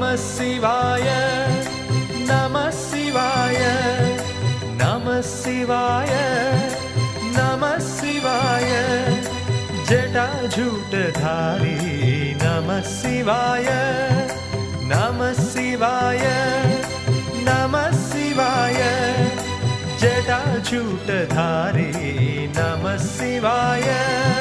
नमः शिवाय नमः शिवाय नमः शिवाय नमः शिवाय जटाजूटधारी नमः शिवाय नमः शिवाय नमः शिवाय जटाजूटधारी नमः शिवाय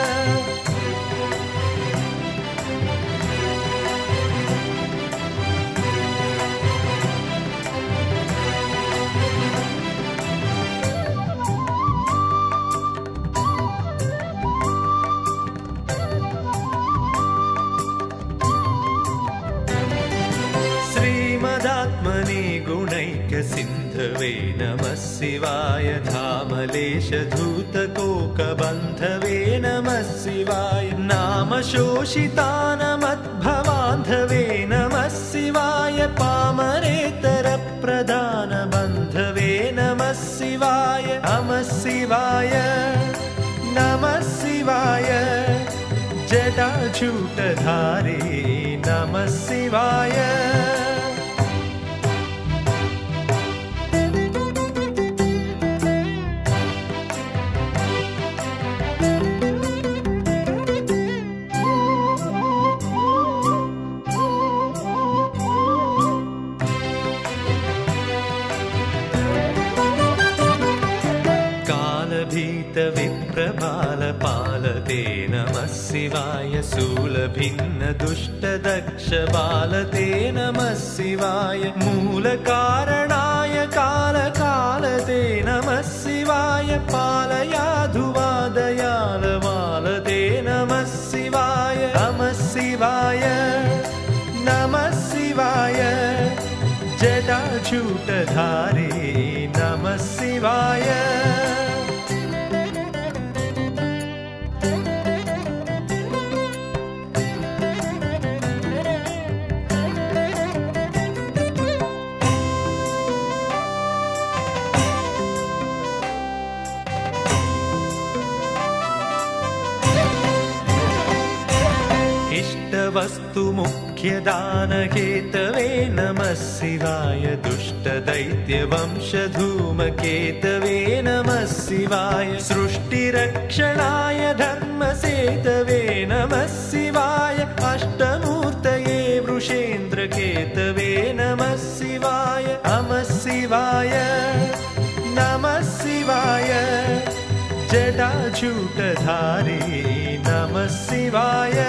श्रीमदात्मने गुणैकसिन्धवे नमः शिवाय धामलेशधूतकोकबन्धवे नमः शिवाय नामशोषितानमद्भवान्धवे नमः शिवाय पामरेतरप्रदानबन्धवे नमः शिवाय नमः शिवाय नमः शिवाय जटाजूटधारी नमः शिवाय विप्रबालपालते नमः शिवाय शूलभिन्नदुष्टदक्षबालते नमः शिवाय मूलकारणाय कालकालते नमः शिवाय पालयाधुवादयालवालते नमः शिवाय नमः शिवाय नमः शिवाय जटाजूटधारी नमः शिवाय इष्टवस्तु मुख्यदानकेतवे नमः शिवाय दुष्टदैत्यवंशधूमकेतवे नमः शिवाय सृष्टिरक्षणाय धर्मसेतवे नमः शिवाय अष्टमूर्तये वृषेन्द्रकेतवे नमः शिवाय नमः शिवाय नमः शिवाय जटाजूटधारी नमः शिवाय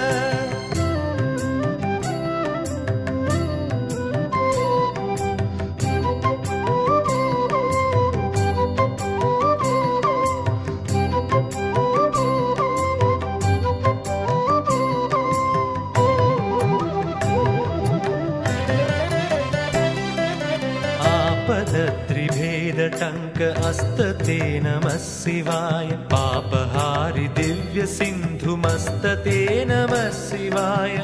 त्रिभेदटङ्क अस्तते नमः शिवाय पापहारि दिव्यसिन्धुमस्तते नमः शिवाय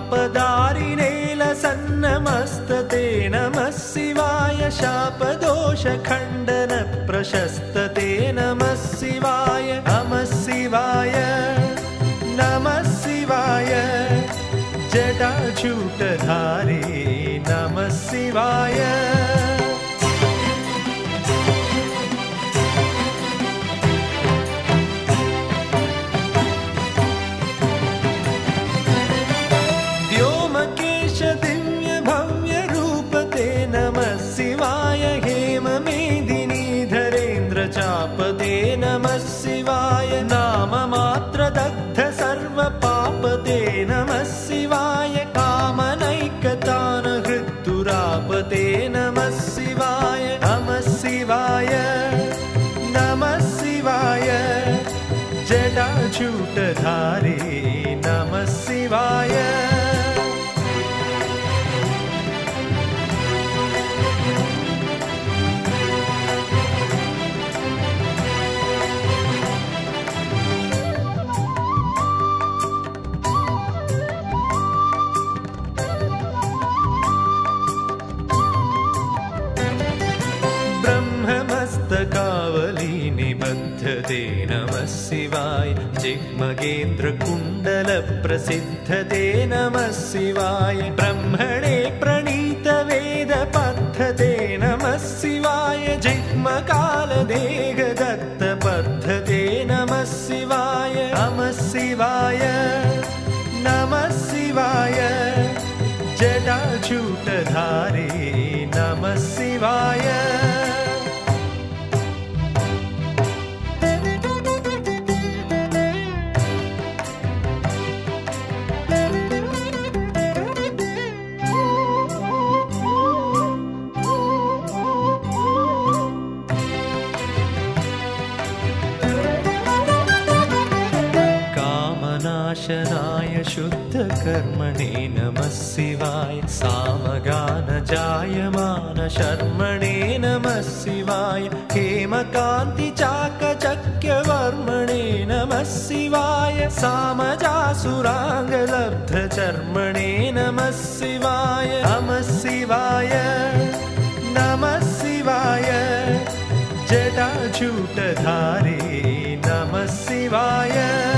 पापदारिनेलसन्नमस्तते नमः शिवाय शापदोषखण्डन प्रशस्तते नमः शिवाय नमः शिवाय नमः शिवाय जटाजूटधारी नमः शिवाय चापदे नमः शिवाय नाममात्रदग्ध सर्वपापदे नमः शिवाय कामनैकतानहृद्दुरापदे नमः शिवाय नमः शिवाय नमः शिवाय जटाजूटधारी नमः शिवाय कावली निबद्धते नमः शिवाय जिह्मगेन्द्रकुण्डलप्रसिद्धते नमः शिवाय ब्रह्मणे प्रणीतवेदपद्धते नमः शिवाय जिह्मकालदेहदत्तपद्धते नमः शिवाय नमः शिवाय नमः शिवाय जटाजूटधारी नमः शिवाय कामनाशनाय शुद्धकर्मणे नमः शिवाय सामगानजायमान शर्मणे नमः शिवाय हेमकान्तिचाकचक्यवर्मणे नमः शिवाय सामजासुराङ्गलब्धचर्मणे नमः शिवाय नमः शिवाय नमः शिवाय जटाजूटधारी नमः शिवाय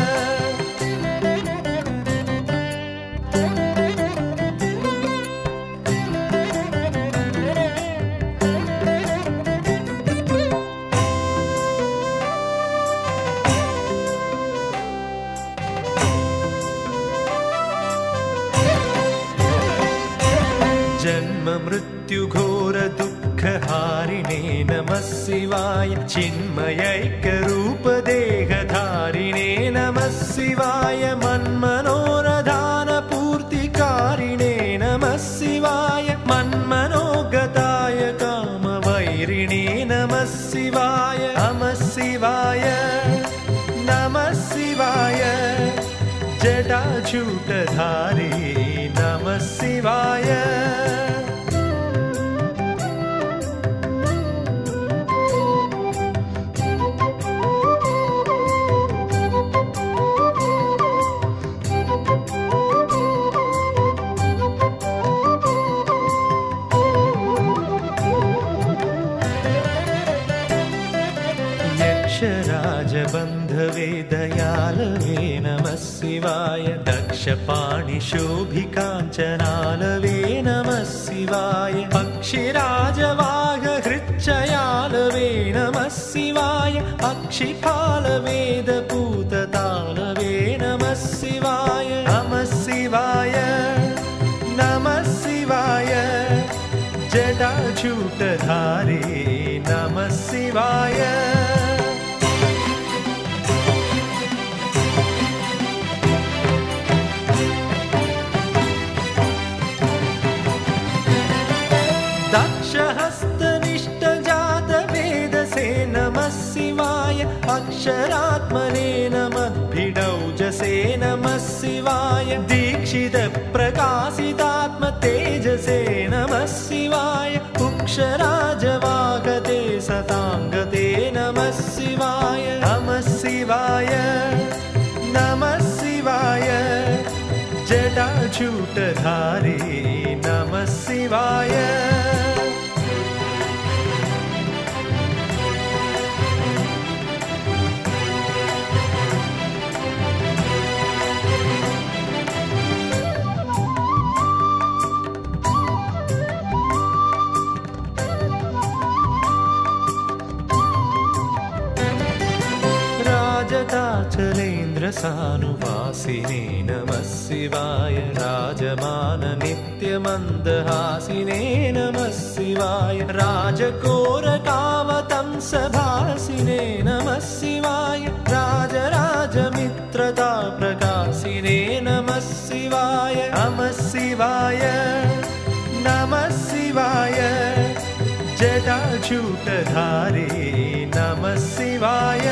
जन्म मृत्यु घोर दुःखहारिणे नमः शिवाय चिन्मयैक्यरूप देहधारिणे नमः शिवाय मन्मनोरधान पूर्तिकारिणे नमः शिवाय मन्मनोगताय कामवैरिणे नमः शिवाय नमः शिवाय नमः शिवाय जटाजूटधारी नमः शिवाय यक्षराजबन्धवे दयालवे नमः शिवाय दक्षपाणिशोभिकाञ्चनालवे नमः शिवाय पक्षिराजवाहहृच्चयालवे नमः शिवाय अक्षिपालवेदपूततालवे नमः शिवाय नमः शिवाय नमः शिवाय जटाजूटधारी नमः शिवाय दक्षहस्तनिष्ठजातवेदसे नमः शिवाय अक्षरात्मने नमद्भिडौजसे नमः शिवाय दीक्षितप्रकाशितात्मतेजसे नमः शिवाय उक्षराजवागते सताङ्गते नमः शिवाय नमः शिवाय नमः शिवाय जटाजूटधारी नमः शिवाय राजताचलेन्द्रसानुवासिने नमः शिवाय राजमान नित्यमन्दहासिने नमः शिवाय राजकोरकावतंसभासिने नमः शिवाय राजराजमित्रता प्रकाशिने नमः शिवाय नमः शिवाय नमः शिवाय जटाजूटधारी नमः शिवाय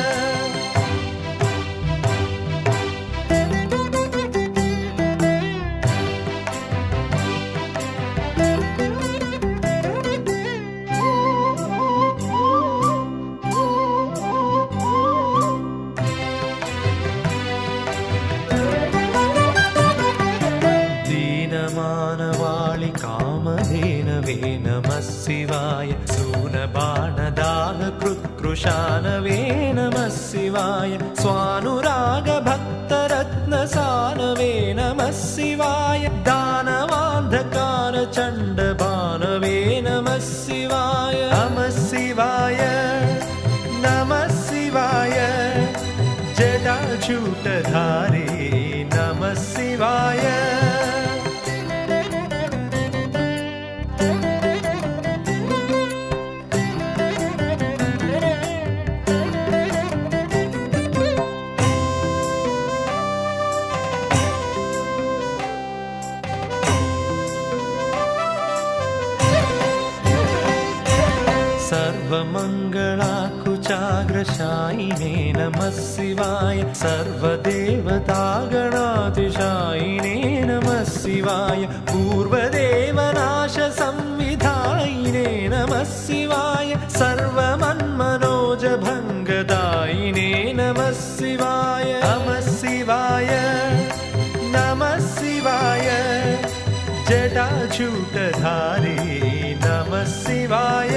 दीनमानवाळि कामधेनवे नमः शिवाय सूनबाणदाह कृत्कृ शानवे नमः शिवाय स्वानुरागभक्तरत्नसानवे नमः शिवाय दानवान्धकारचण्डबाणवे नमः शिवाय नमः शिवाय नमः शिवाय जटाजूटधारी नमः शिवाय सर्वमङ्गलाकुचाग्रशायिने नमः शिवाय सर्वदेवतागणातिशायिने नमः शिवाय पूर्वदेवनाशसंविधायिने नमः शिवाय सर्वमन्मनोजभङ्गदायिने नमः शिवाय नमः शिवाय नमः शिवाय जटाजूटधारी नमः शिवाय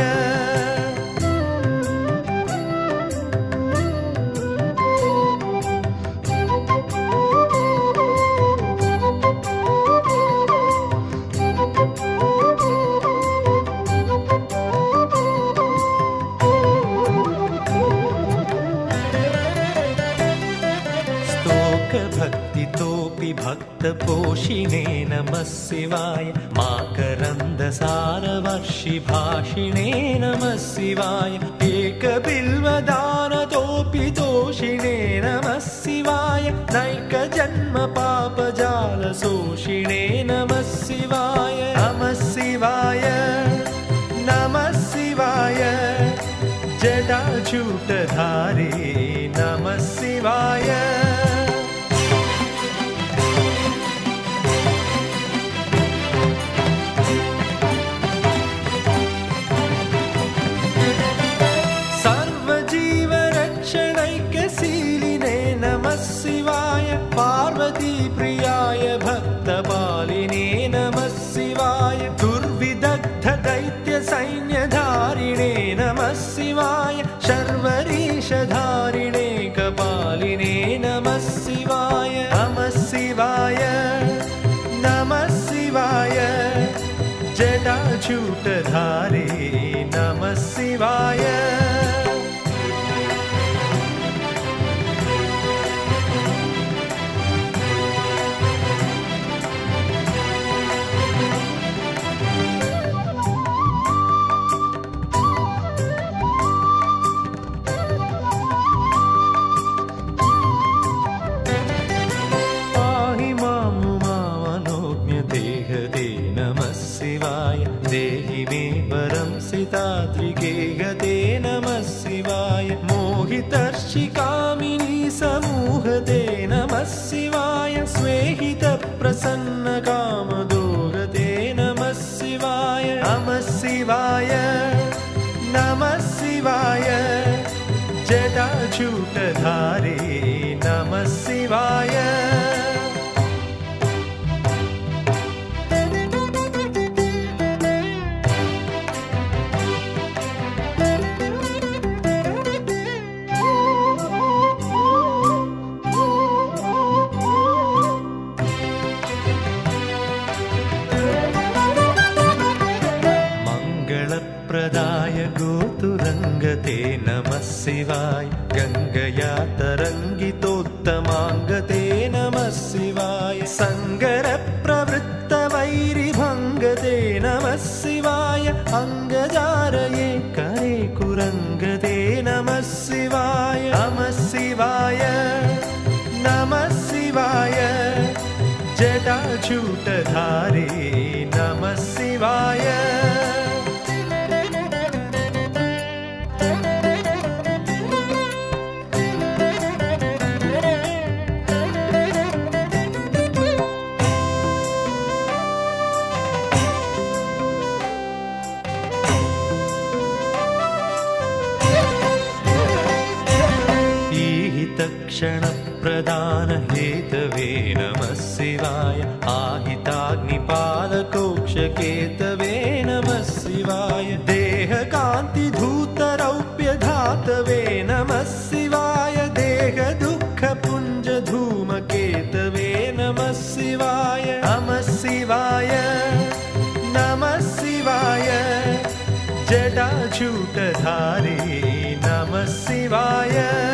भक्तितोऽपि भक्तपोषिणे नमः शिवाय माकरन्दसारवर्षिभाषिणे नमः शिवाय एकबिल्वदानतोऽपि तोषिणे नमः शिवाय नैकजन्मपापजालशोषिणे नमः शिवाय नमः शिवाय नमः शिवाय जटाजूटधारी नमः शिवाय पार्वतीप्रियाय भक्तपालिने नमः शिवाय दुर्विदग्धदैत्यसैन्यधारिणे नमः शिवाय शर्वरीशधारिणे कपालिने नमः शिवाय नमः शिवाय नमः शिवाय जटाजूटधारी नमः शिवाय देहि मे परं सिताद्रिगे गते नमः शिवाय मोहितर्षिकामिनी समूहते नमः शिवाय स्वेहितप्रसन्नकामदोगते नमः शिवाय नमः शिवाय नमः शिवाय जटाजूटधारी नमः शिवाय प्रदाय गोतुरङ्गते नमः शिवाय गङ्गया तरङ्गितोत्तमाङ्गते नमः शिवाय सङ्गरप्रवृत्तवैरिभङ्गते नमः शिवाय अङ्गजारये करे कुरङ्गते नमः शिवाय नमः शिवाय नमः शिवाय जटाजूटधारी नमः शिवाय क्षणप्रदान हेतवे नमः शिवाय आहिताग्निपालकोक्षकेतवे नमः शिवाय देहकान्तिधूतरौप्यधा धातवे नमः शिवाय देहदुःखपुञ्ज धूमकेतवे नमः शिवाय नमः शिवाय नमः शिवाय जटाजूटधारी नमः शिवाय